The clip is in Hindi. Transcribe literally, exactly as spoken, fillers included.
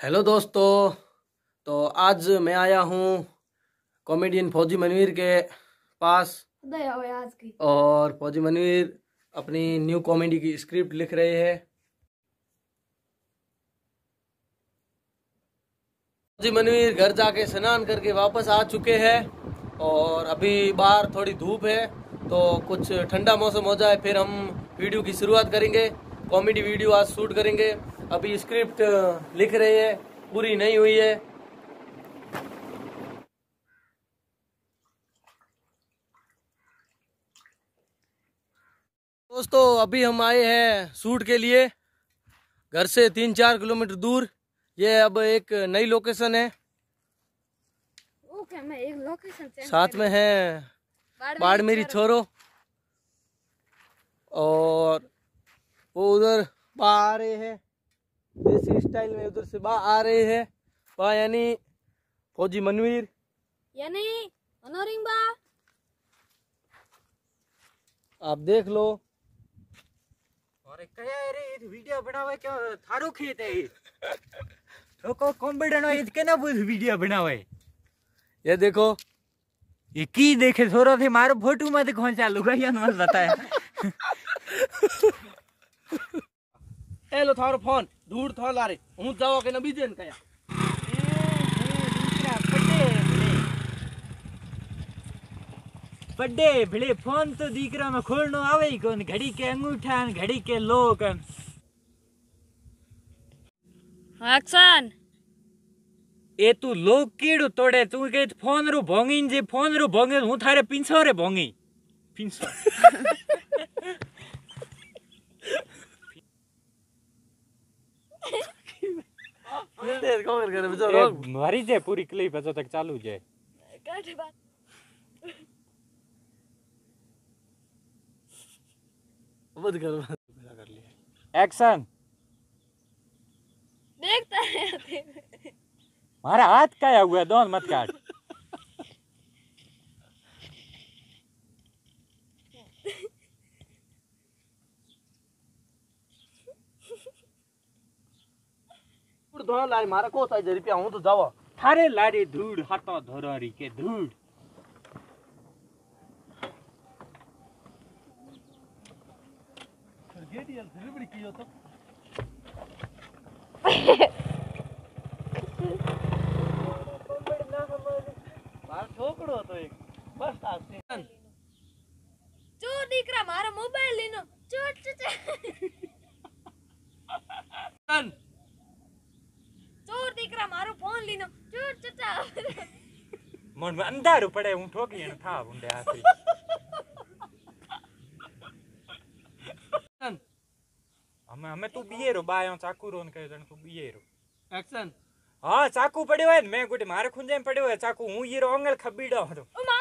हेलो दोस्तों। तो आज मैं आया हूँ कॉमेडियन फौजी मनवीर के पास आज की और फौजी मनवीर अपनी न्यू कॉमेडी की स्क्रिप्ट लिख रहे हैं। फौजी मनवीर घर जाके स्नान करके वापस आ चुके हैं और अभी बाहर थोड़ी धूप है, तो कुछ ठंडा मौसम हो जाए फिर हम वीडियो की शुरुआत करेंगे। कॉमेडी वीडियो आज शूट करेंगे। अभी स्क्रिप्ट लिख रहे हैं, पूरी नहीं हुई है। दोस्तों अभी हम आए हैं शूट के लिए, घर से तीन चार किलोमीटर दूर। ये अब एक नई लोकेशन है। ओके, मैं एक लोकेशन साथ में है बाड़मेरी छोरो और वो उधर बा आ रहे हैं, देसी स्टाइल में उधर से बा आ रहे हैं। बा यानी फौजी मनवीर यानी मनोरिंग बा। आप देख लो। अरे क्या रे वीडियो बनावे क्या थारो खेत है तो को कॉम्पिडेंट है इसके ना बुझ वीडियो बनावे। ये देखो, ये की देखे छोरो थे मारो फोटो में देखो चालू गया मत बताया। ए लो थारो फोन दूर थो लारे हूं जाओ के न बीजेन कया बड़े भले फोन तो दीकरा में खोलनो आवे ही कौन, घड़ी के अंगूठा घड़ी के लोग। एक्शन। ए तू लोग कीड़ो तोड़े तू के फोन रो भोंगी जे फोन रो भोंगे हूं थारे पिंसो रे भोंगी पिंसो। देर को कर बेचारो मारी जे पूरी क्लिप है तक चालू जे काट बात बंद कर मेरा कर लिया। एक्शन। देखता है मारा हाथ क्या हुआ दोन मत काट। धूड़ धो लारे मारा को साइज रुपया हूं तो जावा थारे लारे धूड़ हटो धोरी के धूड़। गेडियल सेलिब्रिटी कियो तो बार छोकड़ो तो एक बस आते चोर दीकरा मारा मोबाइल लेनो चोर चोर दीकरा मारो फोन लेनो चोर चचा। मन में अंधारू पड़े हूं ठोकी न था बुंडे आखरी। हमें हमें तू बीए रो बायो चाकू रोन कहे जन तू बीए रो। एक्शन। हां चाकू पड़यो है मैं गुटे मारे खुंजे में पड़यो है चाकू हूं ये रो अंगल खबीड़ो तो। ओ